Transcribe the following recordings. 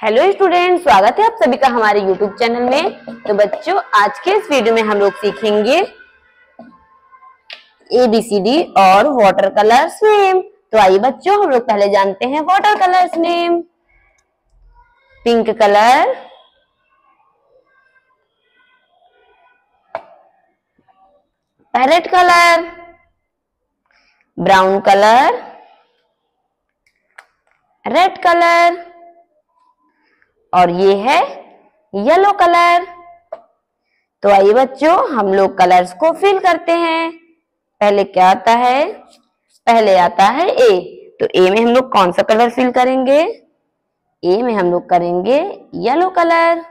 Hello student, स्वागत है आप सभी का हमारे यूट्यूब चैनल में। तो बच्चों, आज के इस वीडियो में हम लोग सीखेंगे ABCD और वाटर कलर्स नेम। तो आइए बच्चों, हम लोग पहले जानते हैं water colours name. Pink colour, parrot colour, brown colour, red colour और ये है येलो कलर। तो आइए बच्चों, हम लोग कलर्स को फिल करते हैं। पहले क्या आता है? पहले आता है ए। तो ए में हम लोग कौन सा कलर फिल करेंगे? ए में हम लोग करेंगे येलो कलर।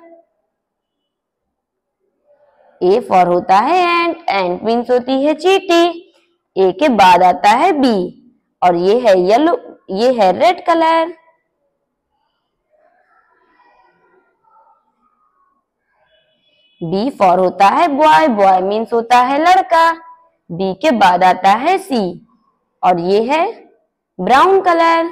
ए फॉर होता है एंट मीन्स होती है चींटी। ए के बाद आता है बी और ये है येलो, ये है रेड कलर। बी फॉर होता है बॉय, बॉय मीन्स होता है लड़का। बी के बाद आता है सी और ये है ब्राउन कलर।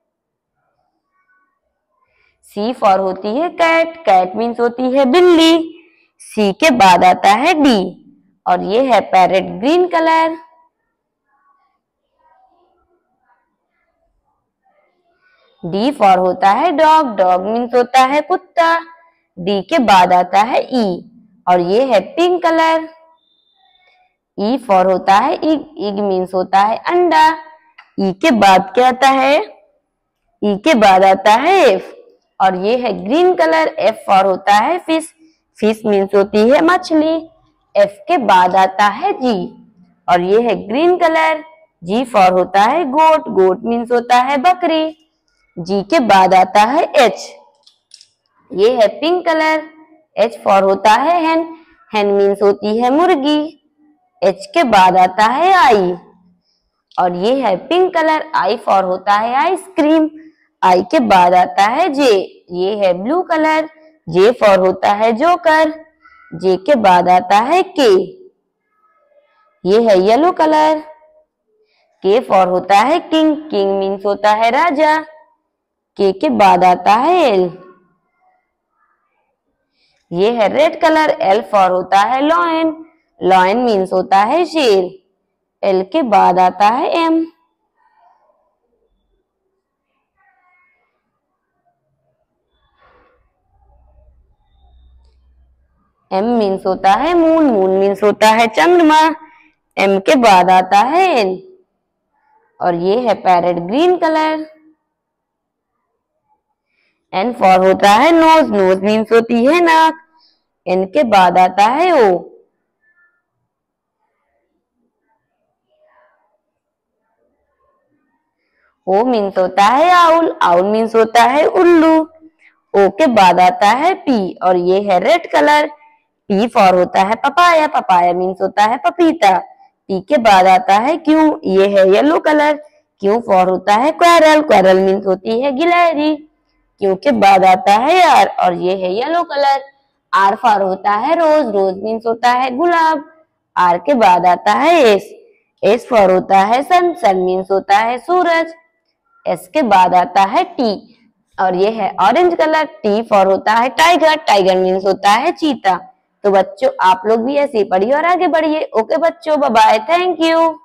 सी फॉर होती है कैट, कैट मीन्स होती है बिल्ली। सी के बाद आता है डी और ये है parrot green colour. D for होता है डॉग, डॉग मीन्स होता है कुत्ता। डी के बाद आता है ई और ये है पिंक कलर। ई फॉर होता है इग, इग मीन्स होता है अंडा। ई के बाद क्या आता है? ई के बाद आता है एफ और ये है ग्रीन कलर। एफ फॉर होता है फिश, फिश मीन्स होती है मछली। एफ के बाद आता है जी और ये है ग्रीन कलर। जी फॉर होता है गोट, गोट मीन्स होता है बकरी। जी के बाद आता है एच, ये है पिंक कलर। एच फॉर होता है हैन, हैन मीन्स होती है मुर्गी। एच के बाद आता है आई और ये है पिंक कलर। आई फॉर होता है आइसक्रीम। आई के बाद आता है जे, ये है ब्लू कलर। जे फॉर होता है जोकर। जे के बाद आता है के, ये है येलो कलर। के फॉर होता है किंग, किंग मीन्स होता है राजा। के बाद आता है एल, ये है रेड कलर। एल फॉर होता है लॉयन, लॉयन मीन्स होता है शेर। एल के बाद आता है एम। एम मीन्स होता है मून, मून मीन्स होता है चंद्रमा। एम के बाद आता है एन और ये है parrot green colour. N for होता है नोज, नोज मीन्स होती है नाक। एन के बाद आता है ओ, ओ मीन्स होता है आउल, आउल मीन्स होता है उल्लू। ओ के बाद आता है पी और ये है रेड कलर। पी फॉर होता है पपाया, पपाया मीन्स होता है पपीता। पी के बाद आता है क्यू, ये है येलो कलर। क्यू फॉर होता है क्वेरल, क्वेरल मीन्स होती है गिलहरी। क्यू के बाद आता है आर और ये है येलो कलर। आर फॉर होता है रोज, रोज मीन्स होता है गुलाब। आर के बाद आता है एस, एस फॉर होता है सन, सन मीन्स होता है सूरज। एस के बाद आता है टी और ये है ऑरेंज कलर। टी फॉर होता है टाइगर, टाइगर मीन्स होता है चीता। तो बच्चों, आप लोग भी ऐसे ही पढ़िए और आगे बढ़िए। ओके बच्चों, बाय बाय, थैंक यू।